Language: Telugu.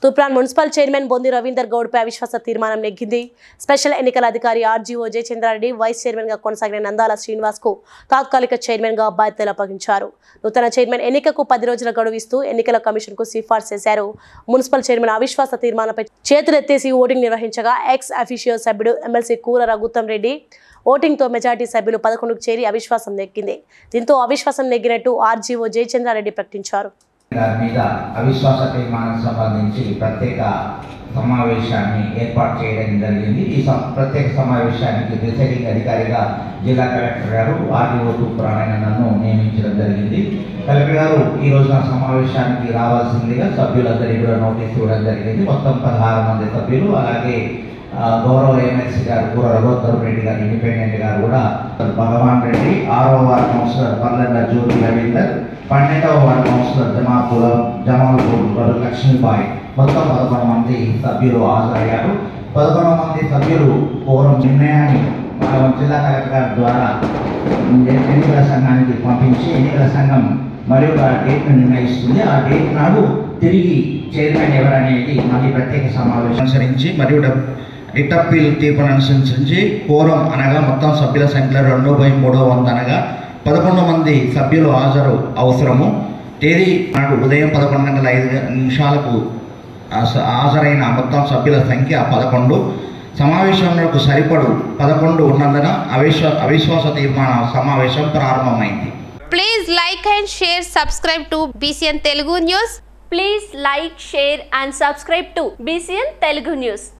తూప్రాన్ మున్సిపల్ చైర్మన్ బొంది రవీందర్ గౌడ్ పై అవిశ్వాస తీర్మానం నెగ్గింది. స్పెషల్ ఎన్నికల అధికారి ఆర్జీఓ జయచంద్రారెడ్డి వైస్ చైర్మన్ గా కొనసాగిన నందాల శ్రీనివాస్ కు తాత్కాలిక చైర్మన్ గా బాధ్యతలు అప్పగించారు. నూతన చైర్మన్ ఎన్నికకు 10 రోజుల గడువు ఇస్తూ ఎన్నికల కమిషన్ కు సిఫార్సు చేశారు. మున్సిపల్ చైర్మన్ అవిశ్వాస తీర్మానంపై చేతులెత్తేసి ఓటింగ్ నిర్వహించగా ఎక్స్ అఫీషియో సభ్యుడు ఎమ్మెల్సీ కూర రఘుత్తం రెడ్డి ఓటింగ్ తో మెజార్టీ సభ్యులు 11కు చేరి అవిశ్వాసం నెగ్గింది. దీంతో అవిశ్వాసం నెగ్గినట్టు ఆర్జీఓ జయచంద్రారెడ్డి ప్రకటించారు. అవిశ్వాస తీర్మానానికి సంబంధించి ప్రత్యేక సమావేశాన్ని ఏర్పాటు చేయడం జరిగింది. ఈ ప్రత్యేక సమావేశానికి ప్రిసైడింగ్ అధికారిగా జిల్లా కలెక్టర్ గారు ఆర్డీఓ తూప్రాన్ నన్ను నియమించడం జరిగింది. కలెక్టర్ గారు ఈ రోజున సమావేశానికి రావాల్సిందిగా సభ్యులందరికీ కూడా నోటీస్ ఇవ్వడం జరిగింది. మొత్తం 16 మంది సభ్యులు, అలాగే గౌరవ ఎమ్మెల్సీ గారు కూర రఘుత్తం రెడ్డి గారు ఇండిపెండెంట్ గారు కూడా భగవాన్ రెడ్డి, 6వ వార్డు కౌన్సిలర్ పర్లెండ జ్యోతి రవీందర్, 12వ వార్డు కౌన్సిలర్ జమాల్పూర్ లక్ష్మీబాయి, మొత్తం 11 మంది సభ్యులు హాజరయ్యారు. 11 మంది సభ్యులు పూర్వం నిర్ణయాన్ని జిల్లా కలెక్టర్ గారి ద్వారా ఎన్నికల సంఘానికి పంపించి ఎన్నికల సంఘం మరి ఒక డేట్ను నిర్ణయిస్తుంది. ఆ డేట్ నాడు తిరిగి చైర్మన్ ఎవరనేది మళ్ళీ ప్రత్యేక సమావేశం అనుసరించి మరియు రిట్ అప్పీల్ తీర్పును అనుసరించి పూర్వం అనగా మొత్తం సభ్యుల సంఖ్యలో 2/3 వంతు అనగా 11 మంది సభ్యులు హాజరు అవసరము. తేదీ నాడు ఉదయం 11:05 హాజరైన మొత్తం సభ్యుల సంఖ్య 11. సమావేశంలో సరిపడు 11 ఉన్నందున అవిశ్వాస తీర్మాన సమావేశం ప్రారంభమైంది. Please like and share, subscribe to BCN Telugu News. Please like, share and subscribe to BCN Telugu News.